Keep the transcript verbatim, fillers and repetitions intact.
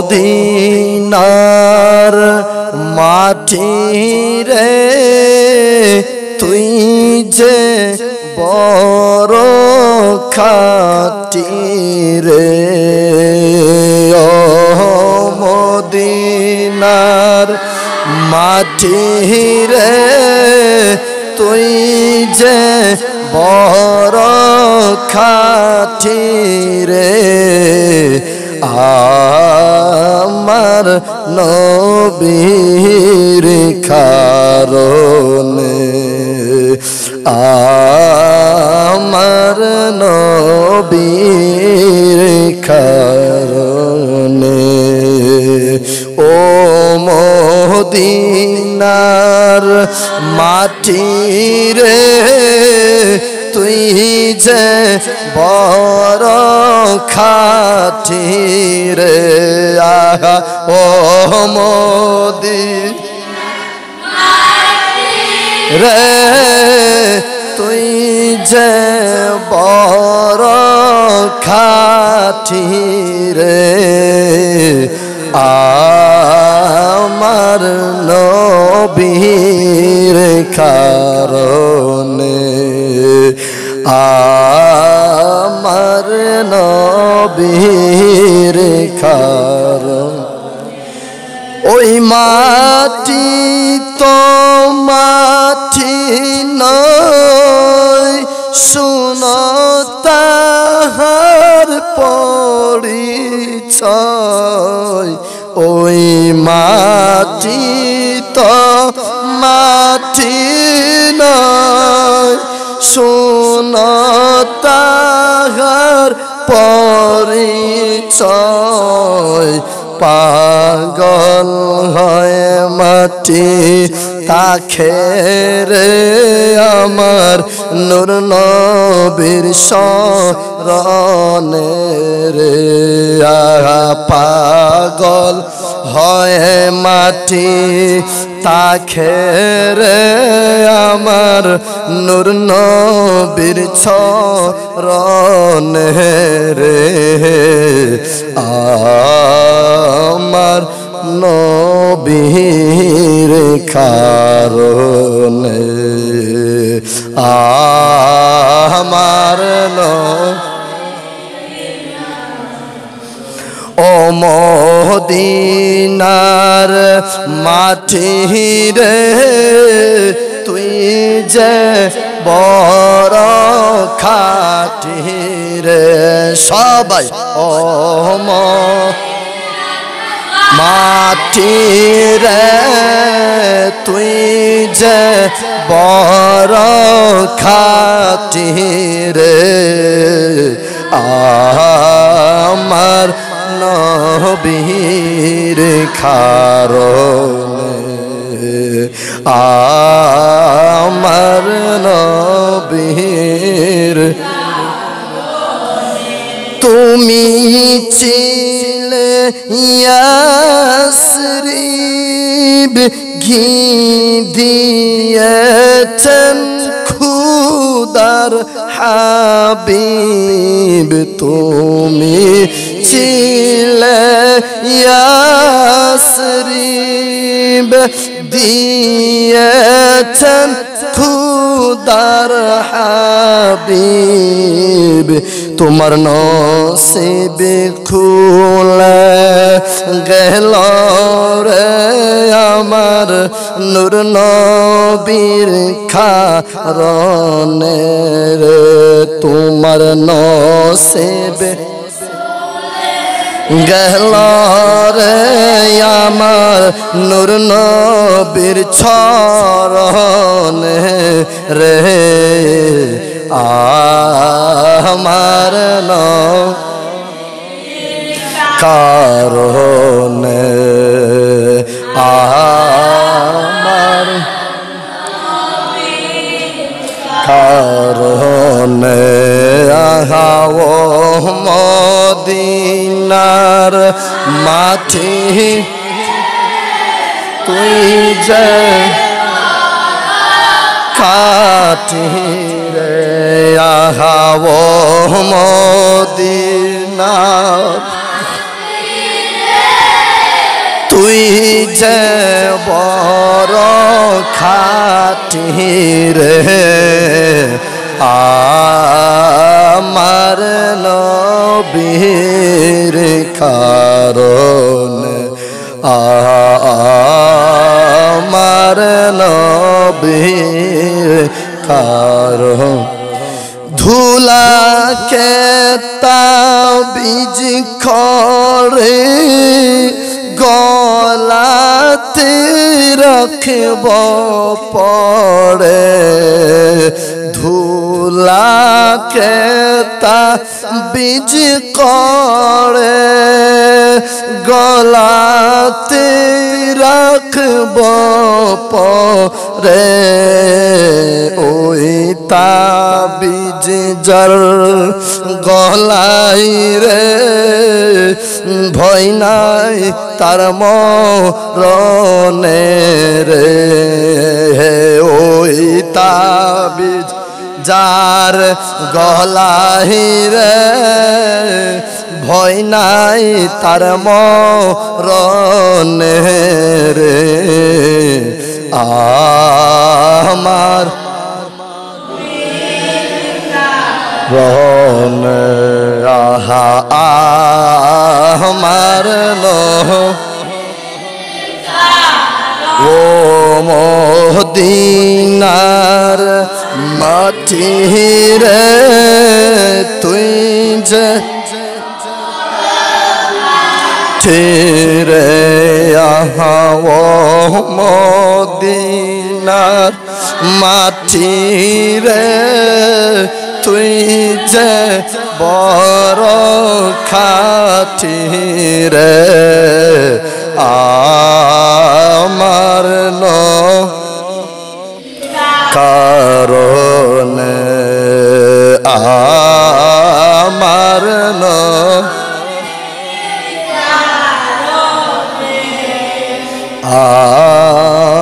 মদিনার মাটি রে তুই যে বড় খাটি রে ও মদিনার মাটি রে তুই যে বড় খাটি রে আমার নবীর কারণে আমার নবীর কারণে ও মদিনার মাটি রে তুই যে বড় খাটি রে আহা ও মদিনা রে তুই যে বড় খাটি রে আমার নবীর কারণে আমার নবীর কারণ ওই মাটি তো মাটি নয় শুনো তাহার পরিচয় ওই মাটি তো মাটি নয় শুনো তাহার পরিচয় পাগল হয় মাটি তাকে রে আমার নূর নবীর শরণে রে পাগল হয় মাটি তাকে রে আমার নূর নবীর শরণে রে আমার নবীর কারণে আমার ও মদিনার মাটি রে তুই যে বড় খাটি রে সবাই ও মাটি রে তুই যে বড় খাটি রে আমার নবীর কারণে আমার নবীর তুমি ছিলে ইয়াসরিব ঘি দিয়েছেন খুদার হাবিব তুমি ছিলে ইয়াসরিব দিয়েছেন খুদার হাবিব তোমার নসিব খুলে গেল রে আমার নূর নবীর কারণে রে তোমার নসিব গেল রে আমার নূর নবীর চরণে রে আমার কারণে আমার কারণে আহাও মদিনার মাটি তুই যে খাটি রে আহাও মদিনার যে বড় খাটি রে আমার নবীর কারণে আমার নবীর কারণ ধুলাকে তাবিজ করে গলাতে রাখব পড়ে ধুলাকে তাবিজ করে গলাতে রাখব পড়ে ওই তাবিজ জর গলাই রে ভয় নাই তার মরণে রে ওই তাবিজ যার গলাই রে ভয় নাই তার মরণে রে আমার রন আহা আমার ও মদিনার মাটি রে তুই যে রে আহা ও মদিনার মাটি রে তুই যে বড় খাটি রে আমার ন কারণে আমার ন আ